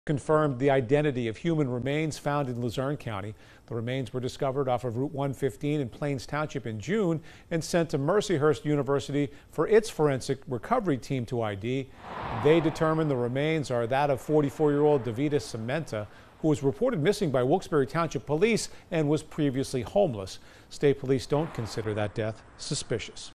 Confirmed the identity of human remains found in Luzerne County. The remains were discovered off of Route 115 in Plains Township in June and sent to Mercyhurst University for its forensic recovery team to ID. They determined the remains are that of 44-year-old Davida Cementa, who was reported missing by Wilkes-Barre Township Police and was previously homeless. State police don't consider that death suspicious.